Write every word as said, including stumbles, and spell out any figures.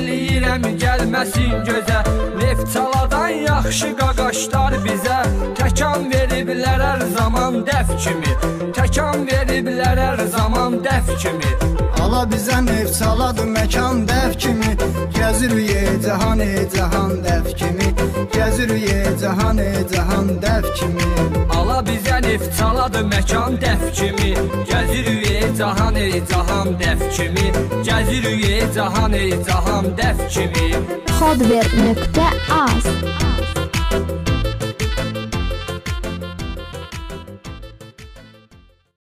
diləyirəm gəlməsin gözə. Neftçaladan yaxşı qaqaşlar bizə, təkan veriblər hər zaman dəf kimi, təkan veriblər hər zaman dəf kimi. Ala bizə neftçaladı məkan dəf kimi, gəzirik cahan cahan dəf kimi, gəzirik cahan cahan dəf kimi. Ala bizə neftçaladı məkan dəf kimi, gəzirik cahan cahan dəf kimi, gəzirik cahan cahan dəf kimi. Hardware nöqtə az